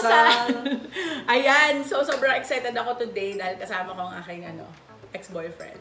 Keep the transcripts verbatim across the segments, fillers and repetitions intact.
Almusal! Ayan, so sobrang excited ako today dahil kasama ko ang aking ano, ex-boyfriend.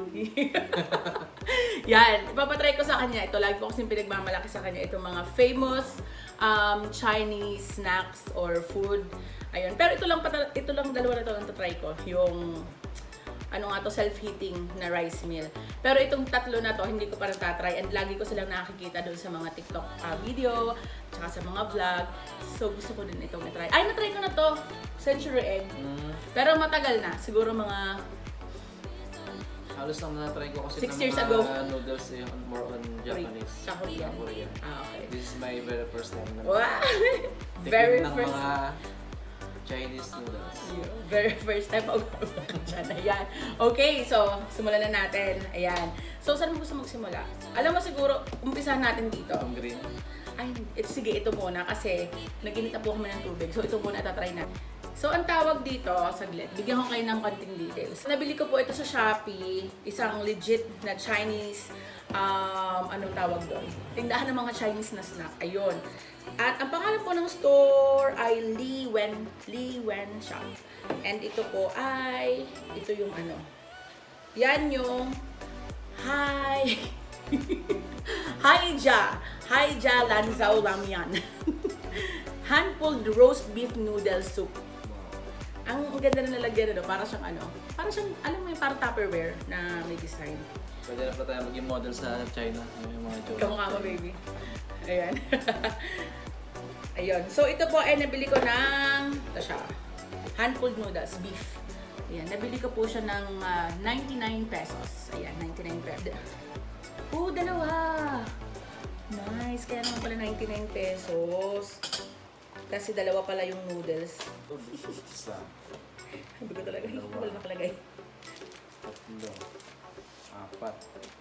Yan, ipapatry ko sa kanya. Ito, lagi ko kasing pinagmamalaki sa kanya. Itong mga famous um, Chinese snacks or food. Ayun, pero ito lang, ito lang dalawa na ito ang tatry ko. Yung, ano nga to, self-heating na rice meal. Pero itong tatlo na to, hindi ko pa natatry. And lagi ko silang nakikita doon sa mga TikTok uh, video, tsaka sa mga vlog. So, gusto ko din itong natry. Ay, natry ko na to, century egg. Mm. Pero matagal na. Siguro mga halos lang na-try ko kasi Six ng years mga ago. noodles eh, more on Japanese. Sa Korean. Korean. Ah, okay. This is my very first time na wow! Very ng first mga Chinese noodles. Yeah, very first time ako dyan. Ayan. Okay, so, simulan na natin. Ayan. So, saan mo gusto magsimula? Alam mo siguro, umpisahan natin dito. Itong green. Ay, it, sige, ito muna kasi naginit na po kami ng tubig. So, ito muna tatry natin. So, ang tawag dito, saglit, bigyan ko kayo ng konting details. Nabili ko po ito sa Shopee, isang legit na Chinese, um, anong tawag doon? Tindahan ng mga Chinese na snack. Ayun. At ang pangalan po ng store ay Li Wen, Li Wen Shop. And ito po ay, ito yung ano, yan yung Hai, Haija, Haija Lanzhou Ramyan. Hand-pulled roast beef noodle soup. Ang ganda na nalagyan na, para siyang ano, para siyang, alam mo yung parang Tupperware na may design. Pwede na pa tayo maging model sa China. Yung mga ito. Ikaw nga mo, baby. Ayan. Ayun. So, ito po ay nabili ko ng, ito siya, hand-pulled noodles, beef. Ayan. Nabili ko po siya ng uh, ninety-nine pesos. Ayan, ninety-nine pesos. Oh, dalawa! Nice. Kaya naman pala ninety-nine pesos. Kasi dalawa pala yung noodles. Isa. Sabi ko talaga, hindi ko pala nakalagay. Tatlo. Apat.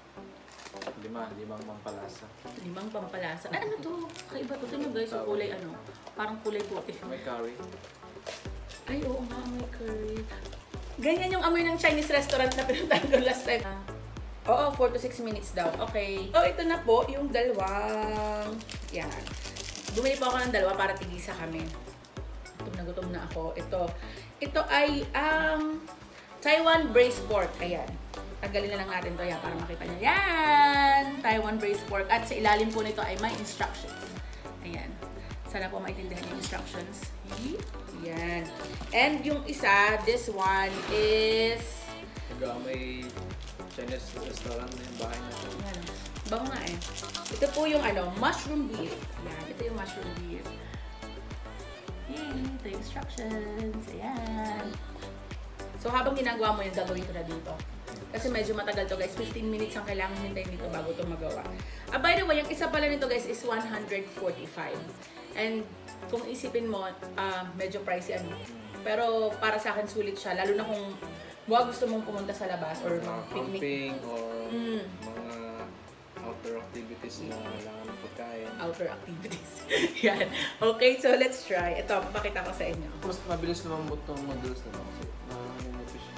Lima. Limang pampalasa. Limang pampalasa. Ay, ano to? Kaiba to. Ito guys, yung kulay ano. Parang kulay puti. May curry. Ay, oo nga, may curry. Ganyan yung amoy ng Chinese restaurant na pinuntahan ko last time. Ah. Oo, four to six minutes daw. Okay. So, ito na po yung dalawang... Yan. Bumili po ako ng dalawa para tigisa kami. Gutom na gutom na ako. Ito. Ito ay ang um, Taiwan braised pork. Ayan. Tanggalin na lang natin to. Ayan, para makita nyo. Yan! Taiwan braised pork. At sa ilalim po nito ay may instructions. Ayan. Sana po maintindihan yung instructions. Ayan. And yung isa, this one is... May Chinese restaurant na yung bahay natin. Ayan. Bango nga eh. Ito po yung ano, mushroom beef. Ayan, ito yung mushroom beef. Yay! Ito yung instructions. Ayan. So, habang ginagawa mo yung gagawin ko na dito. Kasi medyo matagal to guys. fifteen minutes ang kailangan hintayin dito bago ito magawa. Ah, by the way, yung isa pala nito guys is one hundred forty-five. And kung isipin mo, uh, medyo pricey ano. Pero para sa akin sulit siya. Lalo na kung mga gusto mong pumunta sa labas or mga picnic. Camping or mm. mga outdoor activities na kailangan ng pagkain. Outdoor activities. Yan. Okay, so let's try. Ito, papakita ko sa inyo. Mas mabilis naman mo itong noodles na kasi na-nanonotice siya.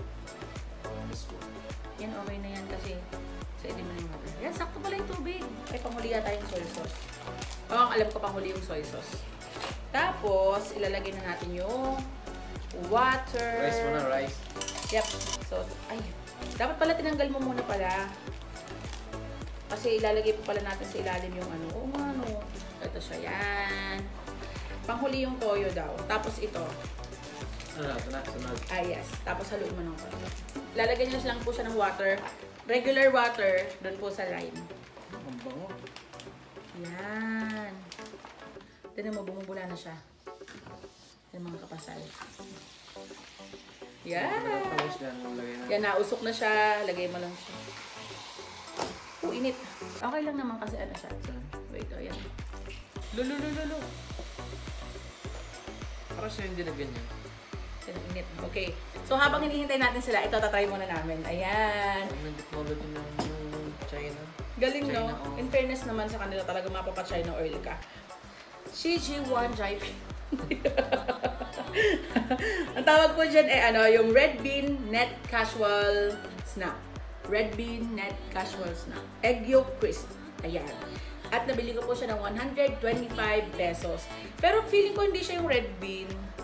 Yan, okay na yan kasi sa edin mo na yung water. Yan, sakto pala yung tubig. Ay, panghuli yata yung soy sauce. Oo, alam ko panghuli yung soy sauce. Tapos, ilalagay na natin yung water. Rice muna, rice. Yep. So, ay. Dapat pala tinanggal mo muna pala. Kasi ilalagay po pala natin sa ilalim yung ano. Oo nga, no. Ito siya. Yan. Panghuli yung toyo daw. Tapos ito. Ano na, ito na, sunod. Ah, yes. Tapos haluin mo ng toyo. Lalagyan nyo lang po siya ng water. Regular water. Doon po sa lime. Ang bango. Yan. Tignan mo, bumubula na siya. Yan mga kapasal. Yan. Yan, nausok na siya. Lagay mo lang siya. Oh, init. Okay lang naman kasi ano siya. Wait, oh, yan. Lulu, lulu, lulu. Para siya hindi na ganyan. Yan, init. Okay. So, habang hinihintay natin sila, ito, tatry muna namin. Ayan. Ang technology ng China. Galing, China, no? oh. In fairness naman sa kanila, talaga mapapa-China oil ka. Shi Ji Wan Jai Ping. Ang tawag po dyan ay ano, yung red bean net casual snack. Red bean net casual snack. Egg yolk crisp. Ayan. At nabili ko po siya ng one hundred twenty-five pesos. Pero feeling ko hindi siya yung red bean.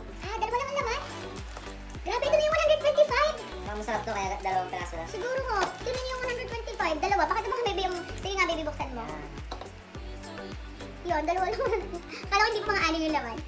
masarap to kaya dalawang piraso lang. Siguro ho, tinan niyo yung one twenty-five, dalawa. Bakit naman baby yung, sige nga baby buksan mo. Yun, dalawa lang. Kala ko hindi ko mga anim yung laman.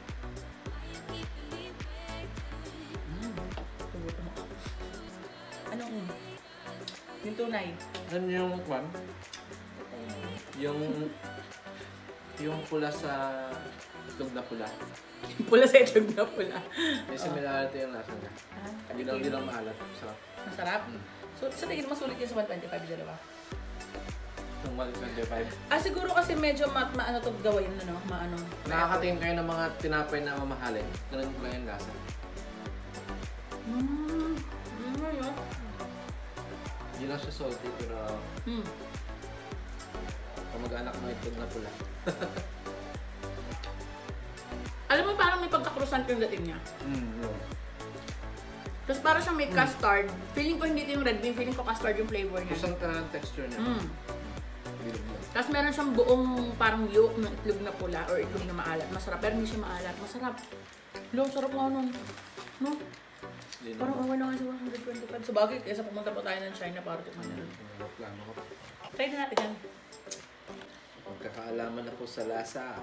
Anong? Yung tunay. Ano yung kwan? Yung... Yung pula sa... Itlog na pula. Pula sa itlog na pula. May similarity yung lasa niya. Ah, Hindi lang, hindi lang maalat. Sarap. Masarap? So, sa tingin mo sulit yung sa one twenty-five, dalawa? Yung one twenty-five. Ah, siguro kasi medyo ma maano to gawin, ano, maano. Nakakatingin kayo ng mga tinapay na mamahalin. Ganun ko lang yung lasa. Mmm. Mmm, yun. Hindi lang siya salty, pero... Hmm. Kamag-anak ng itlog na pula. Alam mo, parang may pagka-croissant yung dating niya. Mm, yeah. Tapos parang siyang may custard. Feeling ko hindi ito yung red bean, feeling ko custard yung flavor niya. Kusang ka ng texture niya. Mm. Tapos meron siyang buong parang yolk ng itlog na pula or itlog na maalat. Masarap, pero hindi siya maalat. Masarap. Lo, sarap nga nun. No? Parang okay na nga sa one twenty-five. So bagay, kaysa pumunta pa tayo ng China para tikman na. Plano ko. Try na natin yan. Magkakaalaman na po sa lasa.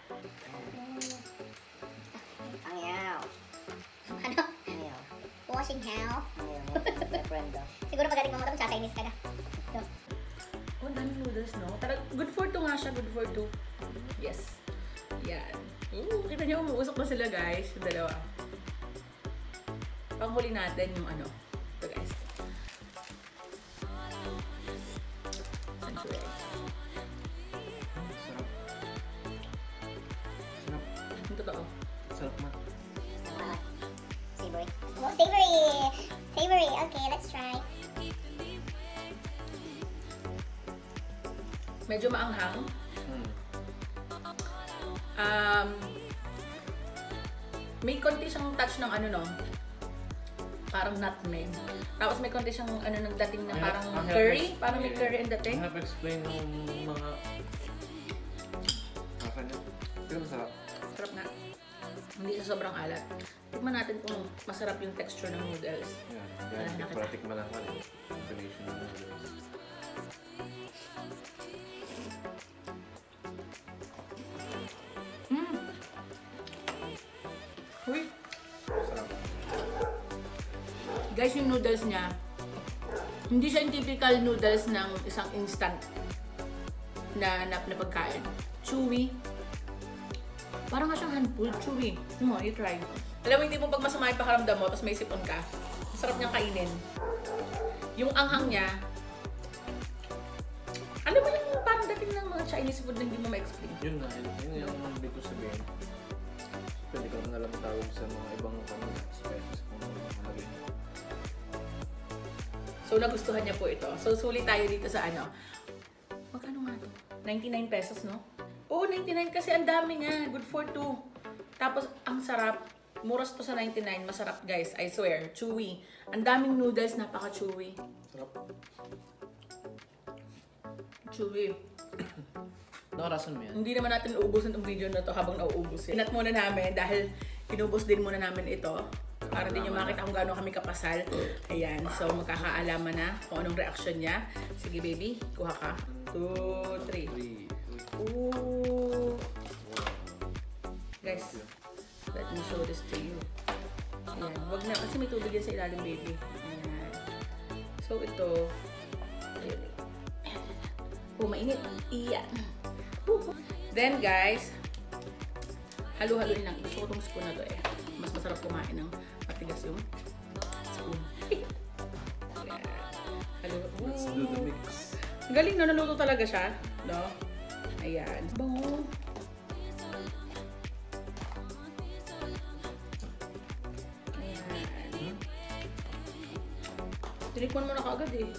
Ang yaw. Ano? Ang yaw. Washing how? Ang yaw. Siguro pagdating mo mo ito, Chinese ka na. Oh, ang daming noodles, no? Tara, good for two nga siya, good for two. Yes. Yan. Ooh, kita niyo, umuusok na sila, guys. Yung dalawa. Panghuli natin yung ano. Ito, guys. Sanctuary. Sarap. Sarap. Yung totoo. Sarap man. Savory. Oh, savory! Savory. Okay, let's try. Medyo maanghang. Hmm. Um, may konti siyang touch ng ano, no? Parang nutmeg. Tapos may konti siyang ano ng dating na parang Ang hirap curry. ex- Parang may curry ang dating. Ang hirap explain ng mga... Lasa niya. Pero masarap. Sarap nga. Hindi siya sobrang alat. Tikman natin kung masarap yung texture ng noodles. Yan. Ah, Yan. nakita. Para tikman lang ka rin. Combination ng noodles. Mm. Uy! Sarap. Guys, yung noodles niya, hindi siya yung typical noodles ng isang instant na, na, na pagkain. Chewy. Parang nga siyang hand-pulled, chewy. Mo, you try. Alam mo, hindi mo pag masama yung pakaramdam mo, tapos may sipon ka. Masarap niyang kainin. Yung anghang niya, alam mo yung parang dating ng mga Chinese food na hindi mo ma-explain. Yun na. Yun yung hindi ko sabihin. Pwede ko na alam tawag sa mga ibang ano, spices kung ano malagay. So, nagustuhan niya po ito. So, sulit tayo dito sa ano. Magkano nga ito? ninety-nine pesos, no? Oo, ninety-nine kasi ang dami nga. Good for two. Tapos, ang sarap. Muras to sa ninety-nine. Masarap, guys. I swear. Chewy. Ang daming noodles. Napaka-chewy. Sarap. Chewy. Nakarasan mo yan? Hindi naman natin uubusin itong video na to habang nauubos. Inat muna namin dahil inubos din muna namin ito. Para din nyo makita kung gaano kami kapasal. Ayan. So, magkakaalaman na kung anong reaction niya. Sige, baby. Kuha ka. Two, three. Three. Ooh. Guys, let me show this to you. Ayan. Wag na. Kasi may tubig yan sa ilalim, baby. Ayan. So, ito. Ayun. Oh, mainit. Iyan. Then, guys, halu-haluin lang. Gusto ko itong spoon na to eh. Mas masarap kumain ng matigas yung spoon. Ayan. Halu. Let's do the mix. Galing na, naluto talaga siya. No? Ayan. Bango. Ayan. Tinikman mo na kaagad eh.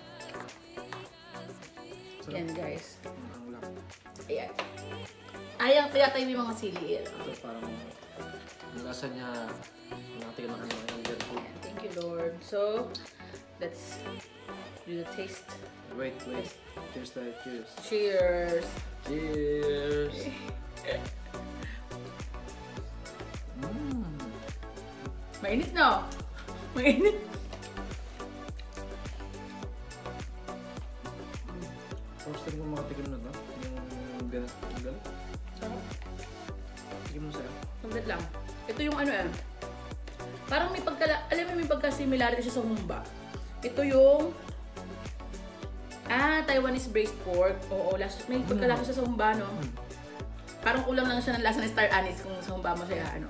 Yan guys. Ang lang. Ayan. Ayan, kaya tayo may mga sili. Ito parang yung lasa niya natin ng ano yung Indian food. Ayan, thank you Lord. So, let's do the taste. Wait, wait. Cheers tayo, cheers. Cheers! Cheers! Mm. Mainit na. Mainit. Gusto rin mo makatikim na to? Yung ganit. Yung ganit? Sarap. Tikim mo sa'yo. Saglit lang. Ito yung ano eh. Parang may pagka, alam mo may pagka-similarity siya sa humba. Ito yung ah, Taiwanese braised pork. Oo, las, may pagkalasa siya sa humba, no? Mm. Parang kulang lang siya ng lasa ng star anise kung sa humba mo siya, ano.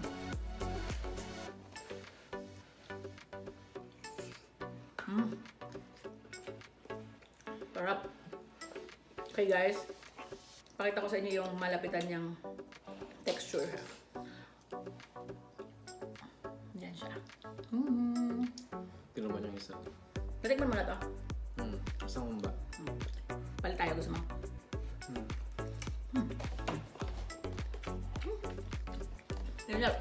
Mm. Sarap. Okay guys, pakita ko sa inyo yung malapitan niyang texture. Yan siya. Mm. Tinuman yung isa. Natikman mo na to? Hmm. Isang humba. Hmm. Palit tayo, gusto mo? Hmm. Hmm. Yan lang.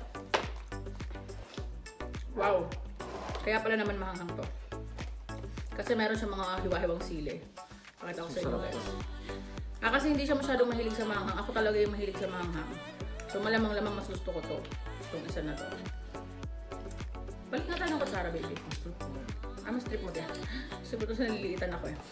Wow. Kaya pala naman mahanghang to. Kasi meron siya mga hiwa-hiwang sili. Pakita ko sa inyo guys. Ah, kasi hindi siya masyadong mahilig sa mahanghang. Ako talaga yung mahilig sa mahanghang. So malamang-lamang mas gusto ko to. Itong isa na to. Balik na tayo ng kutsara, baby. Ah, mas trip mo din. Kasi ito sa naliliitan ako eh.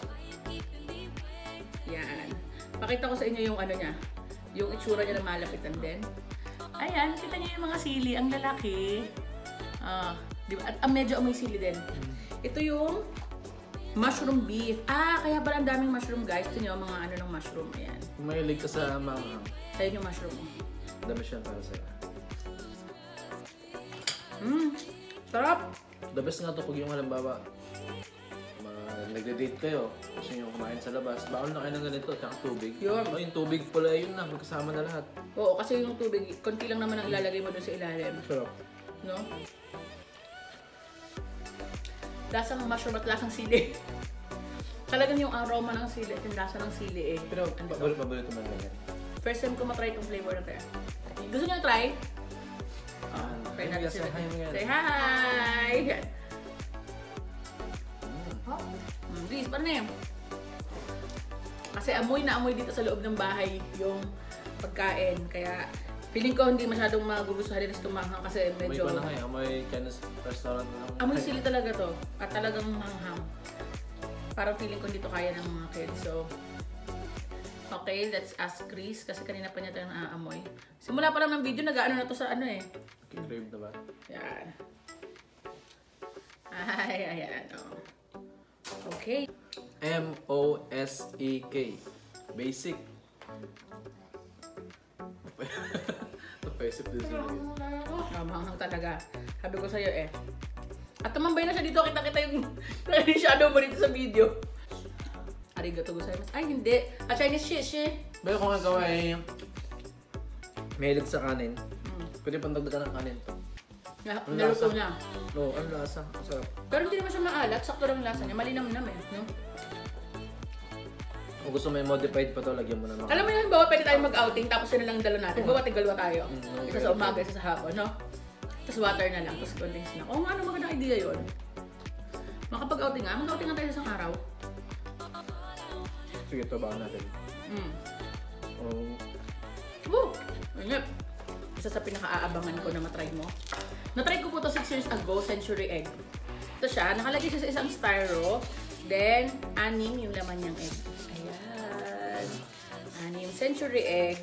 Yan. Pakita ko sa inyo yung ano niya. Yung itsura niya na malapitan din. Ayan, kita niyo yung mga sili. Ang lalaki. Ah, di ba? At ah, medyo amoy sili din. Ito yung mushroom beef. Ah, kaya pala ang daming mushroom guys. Ito niyo mga ano ng mushroom. Ayan. Kung mahilig ka sa manghang, Ayan yung mushroom. dami siya para sa'yo. Mmm. Sarap. The best nga to pag yung halimbawa, mga nagde-date kayo, gusto nyo kumain sa labas, bawal na kayo ng ganito, tsaka tubig. Yun. Oh, yung tubig pala yun na, magkasama na lahat. Oo, kasi yung tubig, konti lang naman ang ilalagay mo dun sa ilalim. Sarap. No? Lasang mushroom at lasang sili. Talagang yung aroma ng sili at yung lasa ng sili eh. Pero Ano to? paborito man lang yan. First time ko matry itong flavor na to. Gusto niyo try? Ah, Try ay, natin say sila. hi mo yan. Say hi! Yan. Mm. Mm, please, paano na yun? Kasi amoy na amoy dito sa loob ng bahay yung pagkain. Kaya feeling ko hindi masyadong magugustuhan din sa tumanghang kasi Amoy medyo... pa na kayo, amoy Chinese restaurant na lang. Amoy sili talaga to. At talagang manghang. Parang feeling ko dito kaya ng mga kids. So, okay, let's ask Chris kasi kanina pa niya tayo naaamoy. Simula pa lang ng video, nag-ano na to sa ano eh. Crave na ba? Yan. Ay, ayan. Oh. Okay. M O S E K. Basic. Napaisip din siya. Oh, manghang talaga. Sabi ko sa'yo eh. At tumambay na siya dito. Kita-kita yung shadow mo dito sa video. Arigato gozaimasu. Ay, hindi. A Chinese shish eh. Pero kung ang gawa ay mahilig sa kanin, Mm. pwede pang dagdagan ng kanin to. Na, Ang naluto lasa. na. No, ang lasa. Ang sarap. Pero hindi naman siya maalat. Sakto lang yung lasa niya. Malinam-nam eh. No? Kung gusto mo yung modified pa to, lagyan mo na ng Alam mo yun, bawa pwede tayo mag-outing tapos yun na lang dala natin. Bawa tigalawa tayo. Mm, Isa sa umaga, isa sa hapon, no? Tapos water na lang, tapos cold drinks na. Oo nga, ano magandang idea yun. Makapag-outing nga, mag-outing nga tayo sa isang araw. Sige, tabaan natin. Mm. Oh, Woo! Inip. Isa sa pinaka-aabangan ko na matry mo. Natry ko po to six years ago, Century Egg. Ito siya, nakalagay siya sa isang styro. Then, anim yung laman niyang egg. Ayan. Anim Century Egg.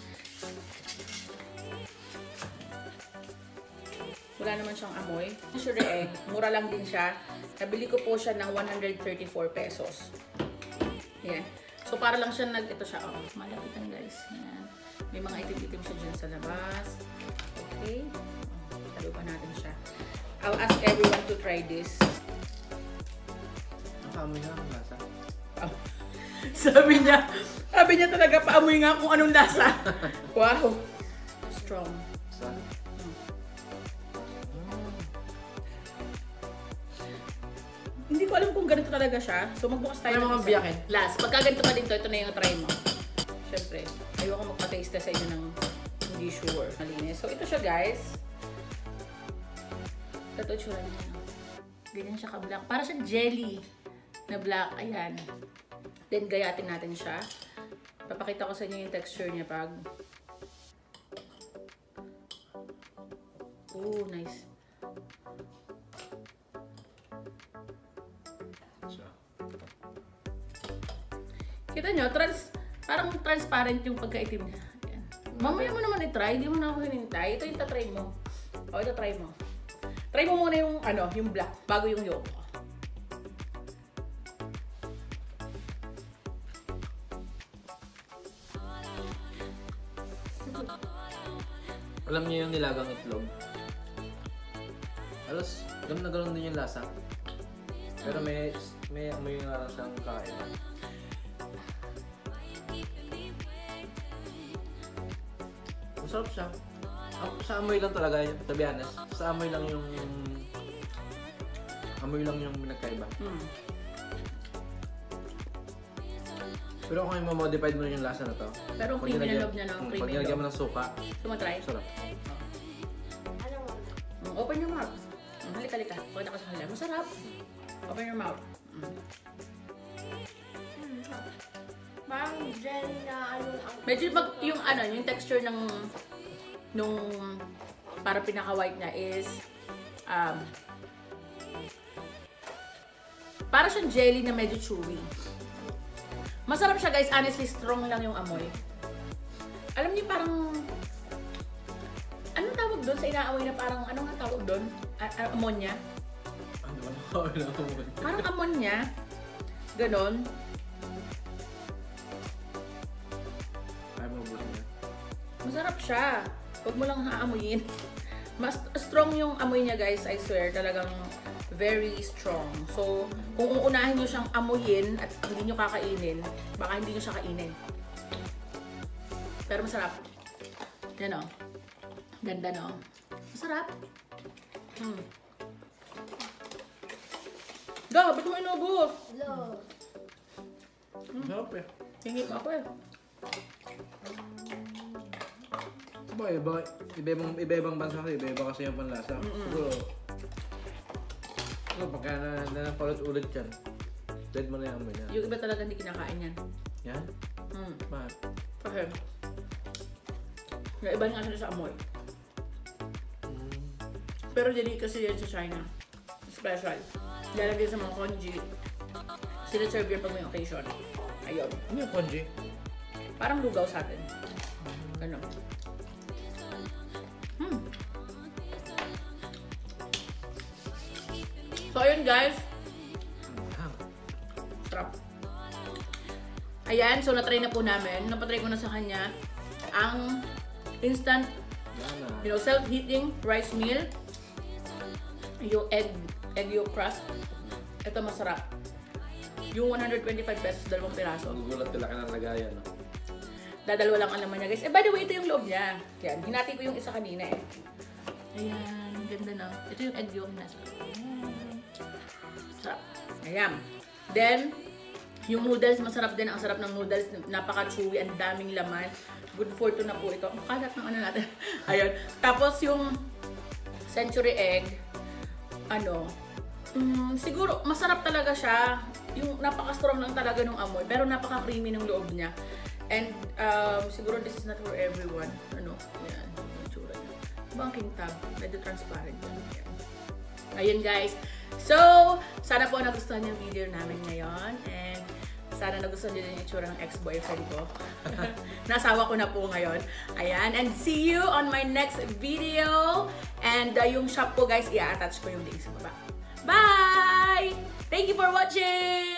Wala naman siyang amoy. Century Egg, mura lang din siya. Nabili ko po siya ng one hundred thirty-four pesos. Ayan. So, para lang siya nag, ito siya, oh, malapitan guys. Ayan. May mga itim-itim siya dyan sa labas. Okay. Oh, talupan natin siya. I'll ask everyone to try this. ang kamoy nga ang lasa. Oh. Sabi niya, sabi niya talaga, paamoy nga kung anong lasa. Wow. Strong. Sa? Hindi ko alam kung ganito talaga siya. So, magbukas tayo. Ano ng mga isa. biyakin? Last. Pagka ganito pa din to, ito na yung try mo. Siyempre, ayoko magpa-taste test sa inyo ng hindi sure. Malinis. So, ito siya guys. Ito tsura niya. No? Ganyan siya ka-black. Para siya jelly na black. Ayan. Then, gayatin natin siya. Papakita ko sa inyo yung texture niya pag... Oh, nice. Kita nyo, trans, parang transparent yung pagkaitim niya. Ayan. Mamaya mo naman i-try, hindi mo na ako hinintay. Ito yung tatry mo. O, ito try mo. Try mo muna yung, ano, yung black, bago yung yolk. Alam niyo yung nilagang itlog? Alas, ganun na ganun din yung lasa. Pero may, may amoy nga lang siyang kain. Masarap siya. Ah, sa amoy lang talaga, to be honest. Sa amoy lang yung... Amoy lang yung nagkaiba. Mm. Pero kung yung mamodified mo yung lasa na to. Pero pag creamy na nilagyan- loob niya, no? Hmm, Creamy pag nilagyan mo loob. ng suka, Sumatry? sarap. Ano mo? Mm, open your mouth. Mm, halika, halika. Pakita ko sa kanila. Masarap. Open your mouth. Mm. Parang jelly na ano ang... Medyo mag, yung ano, yung texture ng nung para pinaka-white niya is um, para siyang jelly na medyo chewy. Masarap siya guys, honestly, strong lang yung amoy. Alam niyo parang anong tawag doon sa inaamoy na parang ano nga tawag doon? A- a- ammonia? Ano ba? Ano ba? Parang ammonia. Ganon. Ay, mabuti na. Masarap siya. Huwag mo lang haamuyin. Mas strong yung amoy niya guys, I swear. Talagang very strong. So, kung uunahin nyo siyang amuyin at hindi nyo kakainin, baka hindi nyo siya kainin. Pero masarap. Yan o. Ganda no. Masarap. Hmm. Ga, ba't mo inubos? Hello. Sarap eh. Hingip ako eh. Ba, iba, iba-ibang, iba-ibang bansa kasi, iba-iba kasi yung panlasa. Siguro, siguro pagka na, na napaulit-ulit yan, dead mo na yung amoy niya. Yung iba talaga hindi kinakain yan. Yan? Hmm. Bakit? Kasi, yung iba nga sila sa amoy. Mm. Pero dili kasi yan sa China. Special. Lalagyan sa mga congee. Sila serve yan pag may occasion. Ayun. Ano yung congee? Parang lugaw sa atin. Ano? Hmm. So, ayun guys. Ah, Sarap. Ayan, so natry na po namin. Napatry ko na sa kanya ang instant, yan na. you know, self-heating rice meal. Yung egg, egg yolk crust. Ito masarap. Yung one hundred twenty-five pesos, dalawang piraso. Magugulat ka laki ng lagayan. No? Dadalawa lang ang laman niya guys. Eh, by the way, ito yung loob niya. Yan, hinati ko yung isa kanina eh. Ayan, ganda na. Ito yung egg yolk na. Sarap. Ayan. Then, yung noodles, masarap din. Ang sarap ng noodles. Napaka-chewy, ang daming laman. Good for two na po ito. Ang kalat ng ano natin. Ayun. Tapos yung century egg, ano, mm, siguro, masarap talaga siya. Yung napaka-strong lang talaga ng amoy. Pero napaka-creamy ng loob niya. And um, siguro this is not for everyone. Ano? Yan. Yung tsura niya. Diba ang king tab? Medyo transparent yan. Yan. Ayun guys. So, sana po nagustuhan yung video namin ngayon. And sana nagustuhan din yung itsura ng ex-boyfriend ko. Nasawa ko na po ngayon. Ayan. And see you on my next video. And uh, yung shop po guys, i-attach ko yung link sa baba. Bye! Thank you for watching!